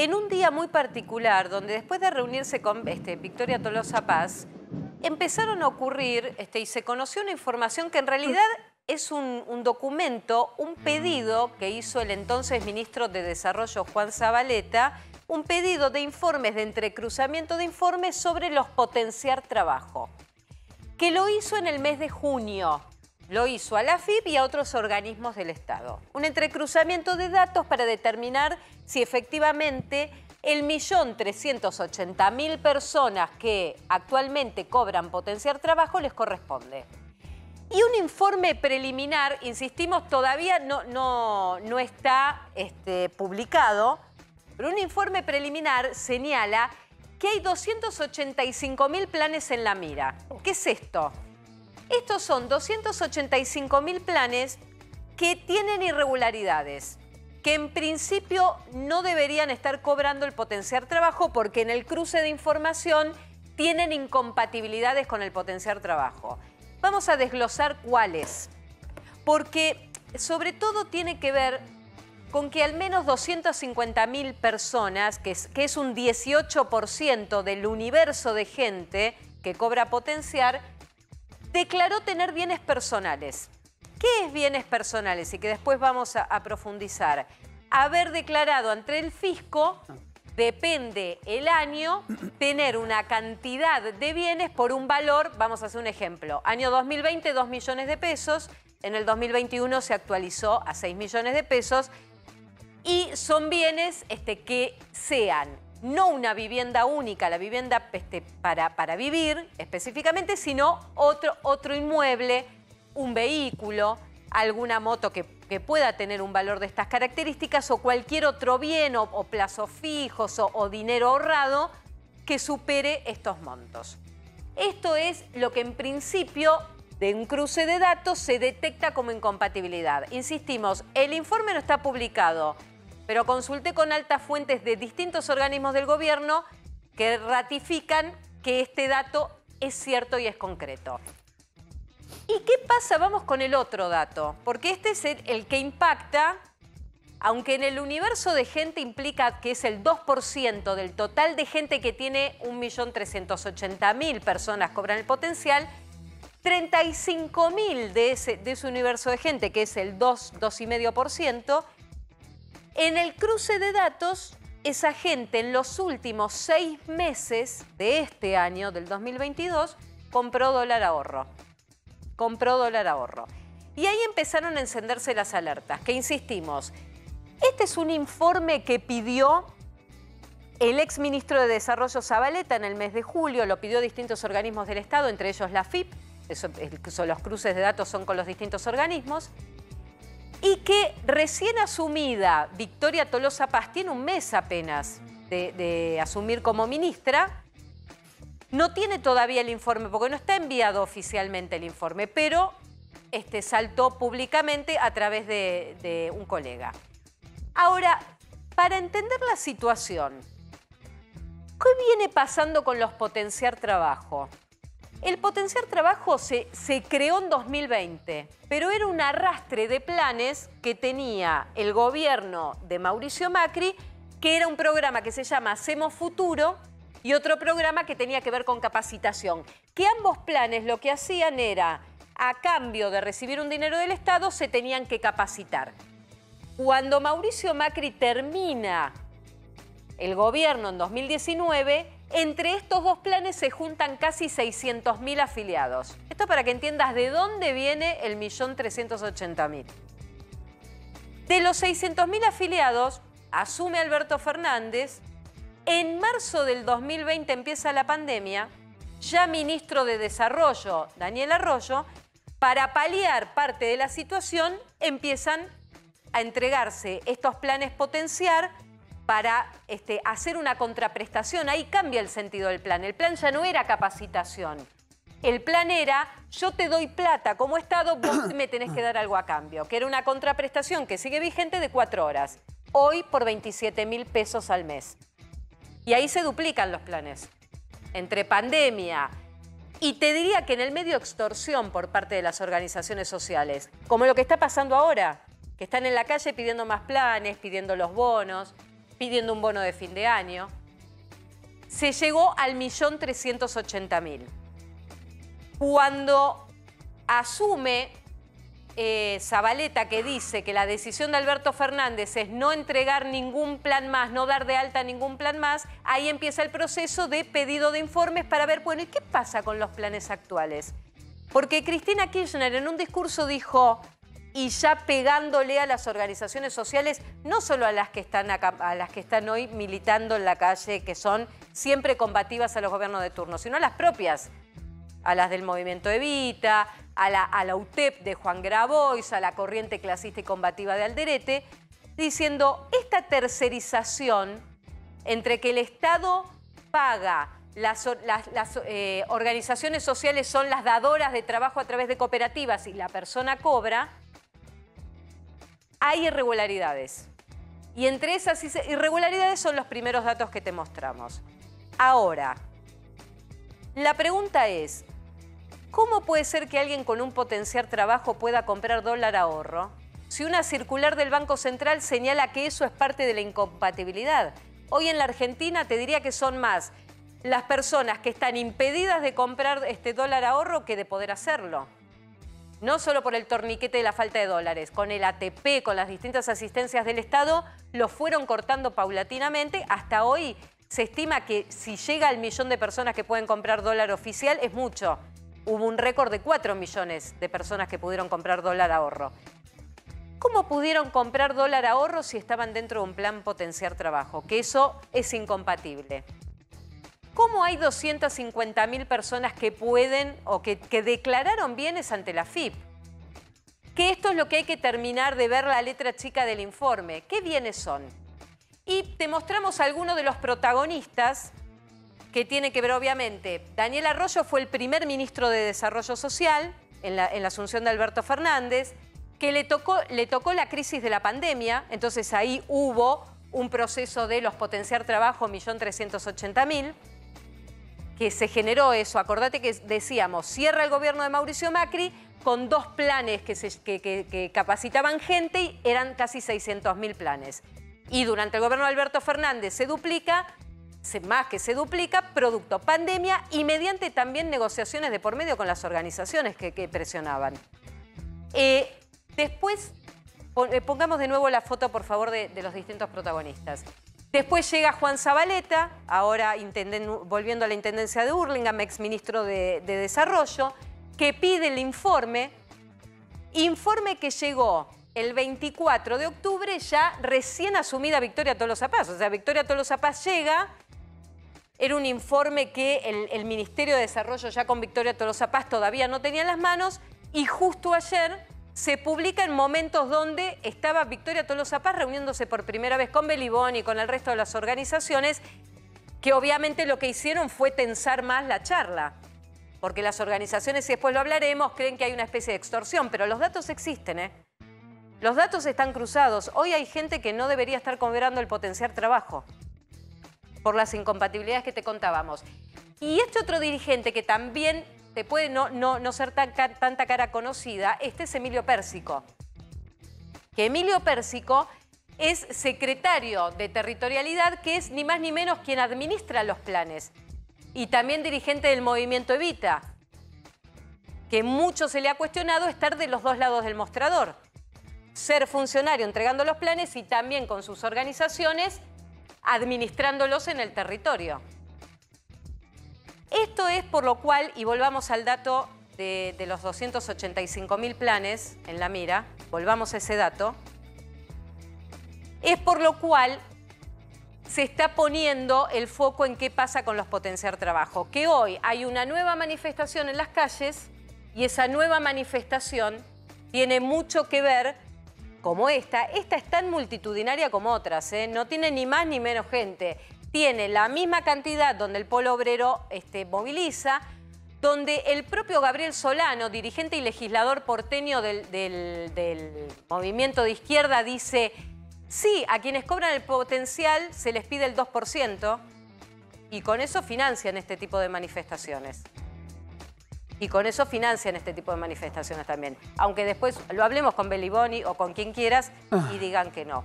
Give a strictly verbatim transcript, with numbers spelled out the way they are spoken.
en un día muy particular, donde después de reunirse con este, Victoria Tolosa Paz, empezaron a ocurrir, este, y se conoció una información que en realidad es un, un documento, un pedido que hizo el entonces ministro de Desarrollo, Juan Zabaleta, un pedido de informes, de entrecruzamiento de informes sobre los potenciar trabajo, que lo hizo en el mes de junio. Lo hizo a la F I P y a otros organismos del Estado. Un entrecruzamiento de datos para determinar si efectivamente el millón trescientos ochenta mil personas que actualmente cobran potenciar trabajo les corresponde. Y un informe preliminar, insistimos, todavía no, no, no está este, publicado, pero un informe preliminar señala que hay doscientos ochenta y cinco mil planes en la mira. ¿Qué es esto? Estos son doscientos ochenta y cinco mil planes que tienen irregularidades, que en principio no deberían estar cobrando el potenciar trabajo porque en el cruce de información tienen incompatibilidades con el potenciar trabajo. Vamos a desglosar cuáles, porque sobre todo tiene que ver con que al menos doscientas cincuenta mil personas, que es, que es un dieciocho por ciento del universo de gente que cobra potenciar, declaró tener bienes personales. ¿Qué es bienes personales? Y que después vamos a, a profundizar. Haber declarado ante el fisco, depende el año, tener una cantidad de bienes por un valor, vamos a hacer un ejemplo. Año dos mil veinte, dos millones de pesos. En el dos mil veintiuno se actualizó a seis millones de pesos. Y son bienes este, que sean no una vivienda única, la vivienda este, para, para vivir específicamente, sino otro, otro inmueble, un vehículo, alguna moto que, que pueda tener un valor de estas características o cualquier otro bien o, o plazos fijos o, o dinero ahorrado que supere estos montos. Esto es lo que en principio de un cruce de datos se detecta como incompatibilidad. Insistimos, el informe no está publicado, pero consulté con altas fuentes de distintos organismos del gobierno que ratifican que este dato es cierto y es concreto. ¿Y qué pasa? Vamos con el otro dato, porque este es el, el que impacta, aunque en el universo de gente implica que es el dos por ciento del total de gente que tiene un millón trescientos ochenta mil personas cobran el potencial, treinta y cinco mil de ese, de ese universo de gente, que es el dos, dos coma cinco por ciento, en el cruce de datos, esa gente en los últimos seis meses de este año, del dos mil veintidós, compró dólar ahorro. Compró dólar ahorro. Y ahí empezaron a encenderse las alertas, que insistimos, este es un informe que pidió el exministro de Desarrollo Zabaleta en el mes de julio, lo pidió distintos organismos del Estado, entre ellos la F I P, eso, eso, los cruces de datos son con los distintos organismos, y que recién asumida Victoria Tolosa Paz, tiene un mes apenas de, de asumir como ministra, no tiene todavía el informe, porque no está enviado oficialmente el informe, pero este, saltó públicamente a través de, de un colega. Ahora, para entender la situación, ¿qué viene pasando con los potenciar trabajo? El potenciar trabajo se, se creó en dos mil veinte, pero era un arrastre de planes que tenía el gobierno de Mauricio Macri, que era un programa que se llama Hacemos Futuro y otro programa que tenía que ver con capacitación. Que ambos planes lo que hacían era, a cambio de recibir un dinero del Estado, se tenían que capacitar. Cuando Mauricio Macri termina el gobierno en dos mil diecinueve, entre estos dos planes se juntan casi seiscientos mil afiliados. Esto para que entiendas de dónde viene el millón trescientos ochenta mil. De los seiscientos mil afiliados, asume Alberto Fernández. En marzo del dos mil veinte empieza la pandemia. Ya ministro de Desarrollo, Daniel Arroyo, para paliar parte de la situación, empiezan a entregarse estos planes potenciar para este, hacer una contraprestación. Ahí cambia el sentido del plan. El plan ya no era capacitación. El plan era, yo te doy plata como Estado, vos me tenés que dar algo a cambio. Que era una contraprestación que sigue vigente de cuatro horas. Hoy por veintisiete mil pesos al mes. Y ahí se duplican los planes. Entre pandemia y te diría que en el medio extorsión por parte de las organizaciones sociales. Como lo que está pasando ahora, que están en la calle pidiendo más planes, pidiendo los bonos. pidiendo un bono de fin de año. Se llegó al millón trescientos ochenta mil. Cuando asume eh, Zabaleta, que dice que la decisión de Alberto Fernández es no entregar ningún plan más, no dar de alta ningún plan más, ahí empieza el proceso de pedido de informes para ver, bueno, ¿y qué pasa con los planes actuales? Porque Cristina Kirchner en un discurso dijo, y ya pegándole a las organizaciones sociales, no solo a las que están acá, a las que están hoy militando en la calle, que son siempre combativas a los gobiernos de turno, sino a las propias, a las del movimiento Evita, a la, a la U T E P de Juan Grabois, a la corriente clasista y combativa de Alderete, diciendo, esta tercerización entre que el Estado paga, las, las, las eh, organizaciones sociales son las dadoras de trabajo a través de cooperativas y la persona cobra, hay irregularidades. Y entre esas irregularidades son los primeros datos que te mostramos. Ahora, la pregunta es, ¿cómo puede ser que alguien con un potencial trabajo pueda comprar dólar ahorro si una circular del Banco Central señala que eso es parte de la incompatibilidad? Hoy en la Argentina te diría que son más las personas que están impedidas de comprar este dólar ahorro que de poder hacerlo. No solo por el torniquete de la falta de dólares, con el A T P, con las distintas asistencias del Estado, lo fueron cortando paulatinamente. Hasta hoy se estima que si llega al millón de personas que pueden comprar dólar oficial, es mucho. Hubo un récord de cuatro millones de personas que pudieron comprar dólar ahorro. ¿Cómo pudieron comprar dólar ahorro si estaban dentro de un plan potenciar trabajo? Que eso es incompatible. ¿Cómo hay doscientas cincuenta mil personas que pueden o que, que declararon bienes ante la F I P? Que esto es lo que hay que terminar de ver la letra chica del informe. ¿Qué bienes son? Y te mostramos algunos de los protagonistas que tienen que ver, obviamente. Daniel Arroyo fue el primer ministro de Desarrollo Social en la, en la asunción de Alberto Fernández, que le tocó, le tocó la crisis de la pandemia, entonces ahí hubo un proceso de los potenciar trabajo, un millón trescientos ochenta mil. Que se generó eso. Acordate que decíamos, cierra el gobierno de Mauricio Macri con dos planes que, se, que, que, que capacitaban gente y eran casi seiscientos mil planes. Y durante el gobierno de Alberto Fernández se duplica, se, más que se duplica, producto pandemia y mediante también negociaciones de por medio con las organizaciones que, que presionaban. Eh, después, pongamos de nuevo la foto, por favor, de, de los distintos protagonistas. Después llega Juan Zabaleta, ahora volviendo a la intendencia de Hurlingham, exministro de, de Desarrollo, que pide el informe, informe que llegó el veinticuatro de octubre, ya recién asumida Victoria Tolosa Paz. O sea, Victoria Tolosa Paz llega, era un informe que el, el Ministerio de Desarrollo ya con Victoria Tolosa Paz todavía no tenía en las manos, y justo ayer se publica en momentos donde estaba Victoria Tolosa Paz reuniéndose por primera vez con Beliboni y con el resto de las organizaciones, que obviamente lo que hicieron fue tensar más la charla. Porque las organizaciones, y después lo hablaremos, creen que hay una especie de extorsión, pero los datos existen, ¿eh? Los datos están cruzados. Hoy hay gente que no debería estar cobrando el potenciar trabajo por las incompatibilidades que te contábamos. Y este otro dirigente que también te puede no, no, no ser tan, tanta cara conocida, este es Emilio Pérsico. Que Emilio Pérsico es secretario de Territorialidad, que es ni más ni menos quien administra los planes. Y también dirigente del movimiento Evita, que mucho se le ha cuestionado estar de los dos lados del mostrador. Ser funcionario entregando los planes y también con sus organizaciones administrándolos en el territorio. Esto es por lo cual, y volvamos al dato de, de los doscientos ochenta y cinco mil planes en la mira, volvamos a ese dato, es por lo cual se está poniendo el foco en qué pasa con los potenciar trabajo. Que hoy hay una nueva manifestación en las calles y esa nueva manifestación tiene mucho que ver, como esta, esta es tan multitudinaria como otras, ¿eh? No tiene ni más ni menos gente. Tiene la misma cantidad donde el Polo Obrero este, moviliza, donde el propio Gabriel Solano, dirigente y legislador porteño del, del, del movimiento de izquierda, dice, sí, a quienes cobran el potencial se les pide el dos por ciento y con eso financian este tipo de manifestaciones. Y con eso financian este tipo de manifestaciones también. Aunque después lo hablemos con Beliboni o con quien quieras y digan que no.